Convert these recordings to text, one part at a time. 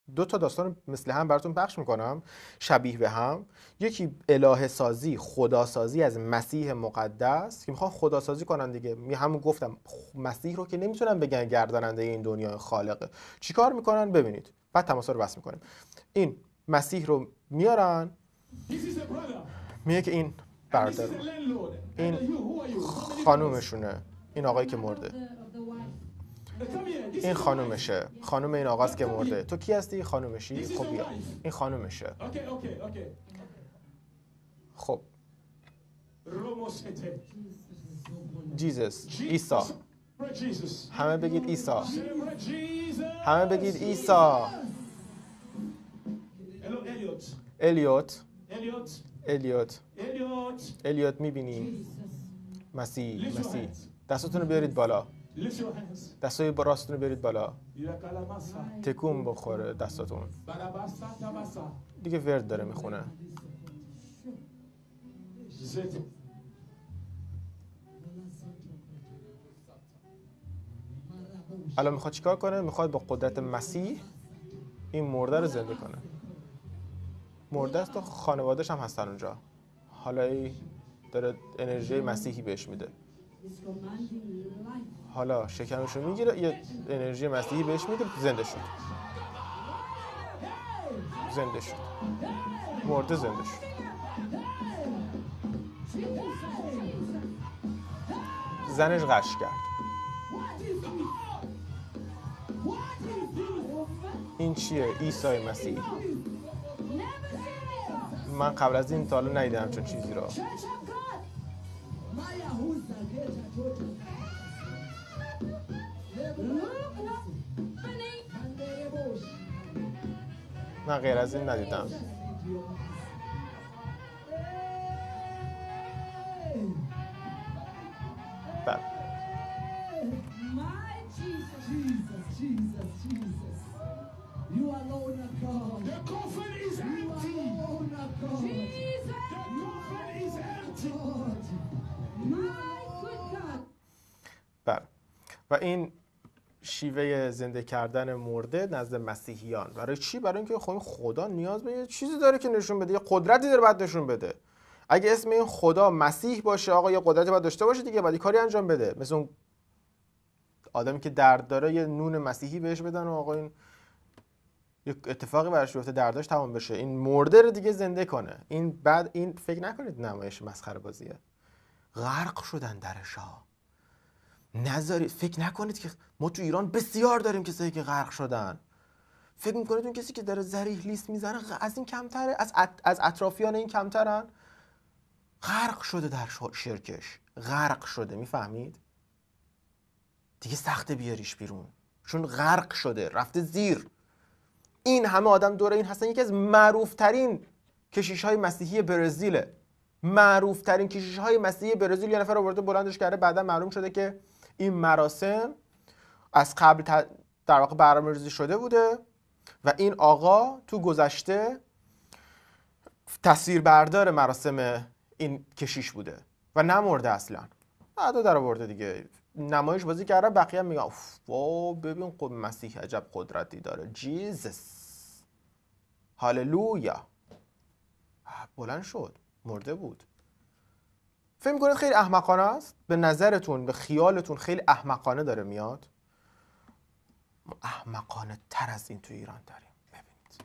دو تا داستان مثل هم براتون پخش میکنم شبیه به هم. یکی الهه سازی، خدا سازی از مسیح مقدس که میخوان خدا سازی کنن دیگه. همون گفتم مسیح رو که نمیتونن بگن گرداننده این دنیا خالقه. چیکار میکنن ببینید، بعد تماسا رو بس میکنیم. این مسیح رو میارن، میگه که این برادر، این خانومشونه، این آقایی که مرده، این خانومشه، خانوم این آقاست که مرده. تو کی هستی؟ خانومشی؟ خب بیا، این خانومشه. خب جیزس، عیسی، همه بگید عیسی، همه بگید عیسی. الیوت، الیوت، الیوت میبینی؟ مسیح، مسیح. دستتون رو بیارید بالا، دستای راستتون رو بیارید بالا، تکون بخوره دستاتون. دیگه ورد داره میخونه. الان میخواد چیکار کنه؟ میخواد با قدرت مسیح این مرده رو زنده کنه. مرده است و خانواده‌اش هم هستن اونجا. حالا ای داره انرژی مسیحی بهش میده. حالا شکمش رو میگیره، یه انرژی مسیحی بهش میده، زنده شد. زنده شد. مرده زنده شد. زنش غش کرد. این چیه؟ عیسی مسیح. من قبل از این تا حالا ندیدم چون چیزی را. من غیر از این ندیدم. بله. بله. و این شیوه زنده کردن مرده نزد مسیحیان برای چی؟ برای اینکه خب خدا نیاز به یه چیزی داره که نشون بده، یه قدرتی داره بعد نشون بده. اگه اسم این خدا مسیح باشه، آقا یه قدرتی باید داشته باشه دیگه، بعد یه کاری انجام بده. مثل اون آدمی که درد داره یه نون مسیحی بهش بدن و آقا این یک اتفاقی براش بیفته، درداش تمام بشه. این مرده رو دیگه زنده کنه. این بعد این فکر نکنید نمایش مسخره بازیه. غرق شدن درشا. نذارید فکر نکنید که ما تو ایران بسیار داریم کسایی که غرق شدن. فکر میکنید اون کسی که داره ذریح لیست میزنه از این کمتره؟ از اطرافیان این کمترن؟ غرق شده در شرکش، غرق شده. میفهمید؟ دیگه سخته بیاریش بیرون چون غرق شده، رفته زیر. این همه آدم دور این هستن. یکی از معروفترین کشیش‌های مسیحی برزیله. معروفترین کشیش‌های مسیحی برزیل. یه نفر آورده بلندش کرده، بعدا معلوم شده که این مراسم از قبل در واقع برنامه‌ریزی شده بوده و این آقا تو گذشته تصویربردار مراسم این کشیش بوده و نمرده اصلا. بعدا در آورده دیگه، نمایش بازی کرده. بقیه هم میگن اوف واو ببین مسیح عجب قدرتی داره، جیزس، هاللویا. بلند شد، مرده بود. فکر می‌کنید خیلی احمقانه است؟ به نظرتون، به خیالتون خیلی احمقانه داره میاد؟ احمقانه تر از این تو ایران داریم. ببینید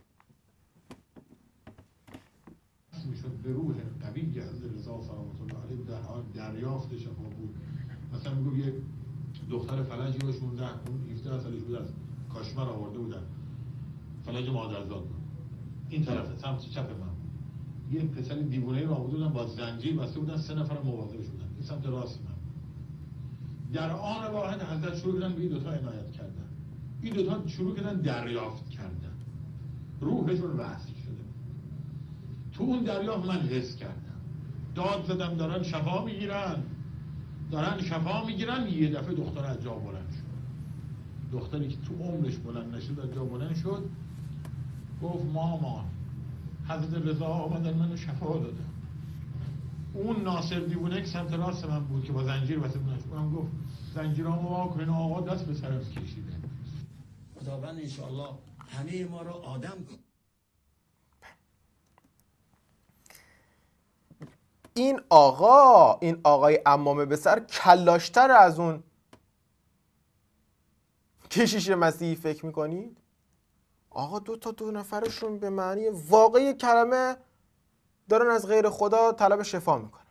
میشد به روح قوی حضرت رضا سلامت الله علیه در حال دریافت شفا بود. مثلا میگم یه دختر فلجی رو 16 اون 17 سالش بود، از کاشمر آورده بودن، فلج مادرزاد بود. این طرف سمت چپ من یه پسر دیوونه رو آورده بودن با زنجیر بسته بودن، 3 نفر مواظبش بودن. این سمت راست من در آن واحد حضرت شروع کردن به این دوتا عنایت کردن. این دوتا شروع کردن دریافت کردن، روحشون وصل شده. تو اون دریافت من حس کردم، داد زدم دارن شفا میگیرن، دارن شفا میگیرن. یه دفعه دختر از جا بلند شد. دختری که تو عمرش بلند نشد از جا بلند شد، گفت مامان حضرت رضا آمدن منو شفا دادن. اون ناصر دیوونه که سمت راست من بود که با زنجیر بسته بودنش، اونم گفت زنجیرامو وا کن، آقا دست به سرم کشیده. خداوند انشاءالله همه ما را آدم کن. این آقای عمامه به سر کلاشتر از اون کشیش مسیحی فکر میکنید؟ آقا دو نفرشون به معنی واقعی کلمه دارن از غیر خدا طلب شفا میکنن.